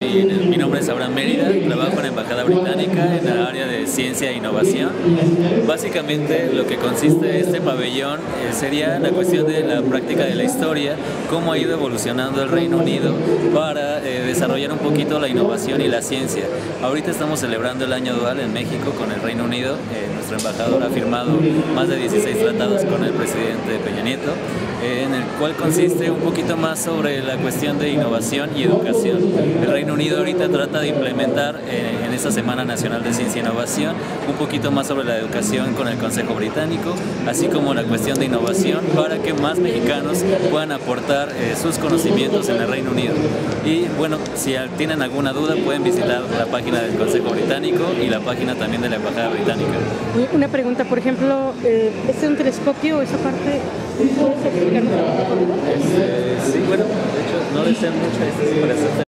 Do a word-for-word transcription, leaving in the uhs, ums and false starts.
Mi, mi nombre es Abraham Mérida, trabajo en la Embajada Británica en el área de ciencia e innovación. Básicamente lo que consiste este pabellón eh, sería la cuestión de la práctica de la historia, cómo ha ido evolucionando el Reino Unido para eh, desarrollar un poquito la innovación y la ciencia. Ahorita estamos celebrando el año dual en México con el Reino Unido. Eh, nuestro embajador ha firmado más de dieciséis tratados con el presidente Peña Nieto, eh, en el cual consiste un poquito más sobre la cuestión de innovación y educación. El Reino Unido ahorita trata de implementar eh, en esta Semana Nacional de Ciencia e Innovación un poquito más sobre la educación con el Consejo Británico, así como la cuestión de innovación para que más mexicanos puedan aportar eh, sus conocimientos en el Reino Unido. Y bueno, si tienen alguna duda pueden visitar la página del Consejo Británico y la página también de la Embajada Británica. Una pregunta, por ejemplo, eh, ¿este es un telescopio, esa parte? ¿Puedes explicarnos? Este, sí, bueno, de hecho no le sé mucho a este, para